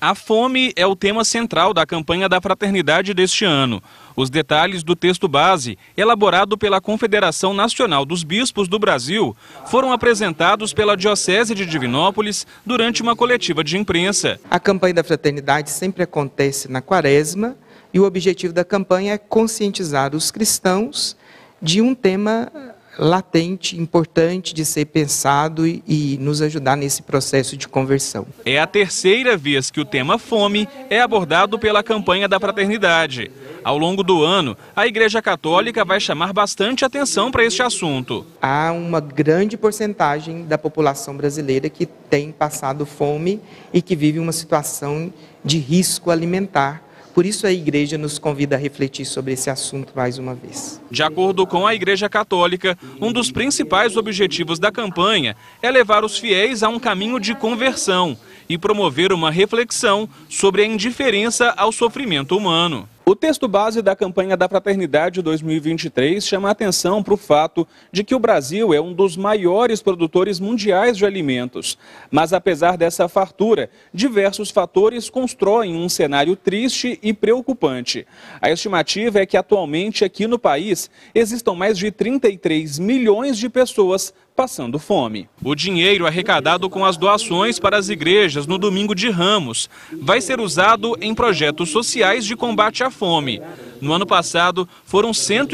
A fome é o tema central da campanha da fraternidade deste ano. Os detalhes do texto base, elaborado pela Confederação Nacional dos Bispos do Brasil, foram apresentados pela Diocese de Divinópolis durante uma coletiva de imprensa. A campanha da fraternidade sempre acontece na Quaresma e o objetivo da campanha é conscientizar os cristãos de um tema latente, importante de ser pensado e nos ajudar nesse processo de conversão. É a terceira vez que o tema fome é abordado pela campanha da fraternidade. Ao longo do ano, a Igreja Católica vai chamar bastante atenção para este assunto. Há uma grande porcentagem da população brasileira que tem passado fome e que vive uma situação de risco alimentar. Por isso a Igreja nos convida a refletir sobre esse assunto mais uma vez. De acordo com a Igreja Católica, um dos principais objetivos da campanha é levar os fiéis a um caminho de conversão e promover uma reflexão sobre a indiferença ao sofrimento humano. O texto base da campanha da Fraternidade 2023 chama a atenção para o fato de que o Brasil é um dos maiores produtores mundiais de alimentos. Mas apesar dessa fartura, diversos fatores constroem um cenário triste e preocupante. A estimativa é que atualmente aqui no país existam mais de 33 milhões de pessoas passando fome. O dinheiro arrecadado com as doações para as igrejas no Domingo de Ramos vai ser usado em projetos sociais de combate à fome. No ano passado, foram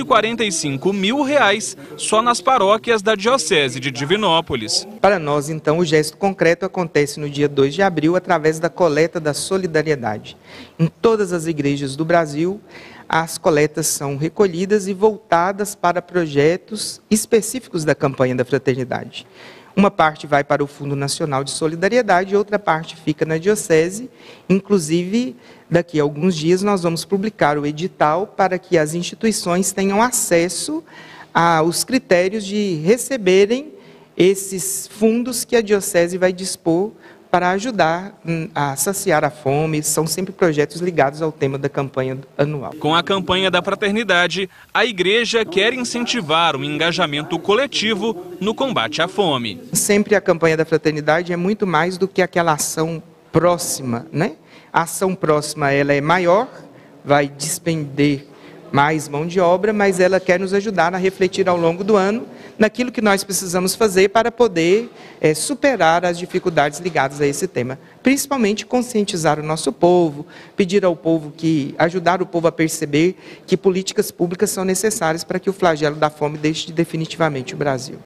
R$145 mil só nas paróquias da Diocese de Divinópolis. Para nós, então, o gesto concreto acontece no dia 2 de abril através da coleta da solidariedade. Em todas as igrejas do Brasil, as coletas são recolhidas e voltadas para projetos específicos da campanha da fraternidade. Uma parte vai para o Fundo Nacional de Solidariedade e outra parte fica na Diocese. Inclusive, daqui a alguns dias nós vamos publicar o edital para que as instituições tenham acesso aos critérios de receberem esses fundos que a Diocese vai dispor para ajudar a saciar a fome. São sempre projetos ligados ao tema da campanha anual. Com a campanha da fraternidade, a Igreja quer incentivar um engajamento coletivo no combate à fome. Sempre a campanha da fraternidade é muito mais do que aquela ação próxima, né? A ação próxima ela é maior, vai despender mais mão de obra, mas ela quer nos ajudar a refletir ao longo do ano naquilo que nós precisamos fazer para poder superar as dificuldades ligadas a esse tema. Principalmente conscientizar o nosso povo, pedir ao povo ajudar o povo a perceber que políticas públicas são necessárias para que o flagelo da fome deixe definitivamente o Brasil.